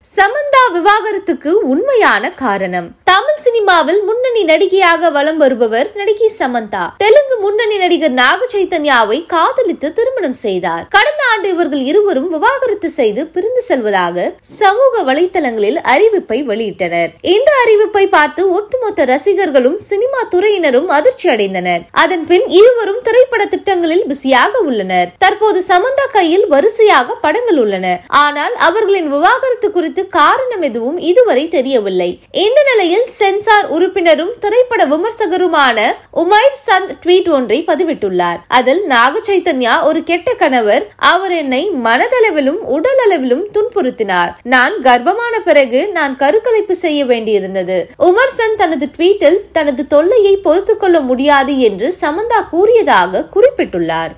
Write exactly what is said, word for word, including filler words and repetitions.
சமந்தா விவாகரத்துக்கு உண்மையான காரணம். தமிழ் சினிமாவில் முன்னணி நடிகையாக வலம் வருபவர் நடிகை சமந்தா. தெலுங்கு முன்னணி நடிகர் நாக சைத்தன்யாவை காதலித்து திருமணம் செய்தார். கடந்த ஆண்டு இவர்கள் இருவரும் விவாகரத்து செய்து பிரிந்து செல்வதாக சமூக வலைதளங்களில் அறிவிப்பை வெளியிட்டனர். இந்த அறிவிப்பை பார்த்து ஒட்டுமொத்த ரசிகர்களும் சினிமா துறையினரும் அதிர்ச்சி அடைந்தனர். அதன் பின் இருவரும் திரைப்பட திட்டங்களில் பிஸியாக உள்ளனர். தற்போது சமந்தா கையில் வரிசையாக படங்கள் உள்ளன. ஆனால் அவர்களின் விவாகரத்து குறித்து காரணம் எதுவும் இதுவரை தெரியவில்லை. இந்த நிலையில் சென்சார் உறுப்பினரும் திரைப்பட விமர்சகருமான உமர் சந்த் ட்வீட் ஒன்றை பதிவிட்டுள்ளார். அதில் நாக சைத்தன்யா ஒரு கெட்ட கணவர், அவர் என்னை மனதளவிலும் உடலளவிலும் துன்புறுத்தினார். நான் கர்ப்பமான பிறகு நான் கருக்கலைப்பு செய்ய வேண்டியிருந்தது. உமர் சந்த் தனது ட்வீட்டில் தனது தொல்லையை பொறுத்துக் கொள்ள முடியாது என்று சமந்தா கூறியதாக குறிப்பிட்டுள்ளார்.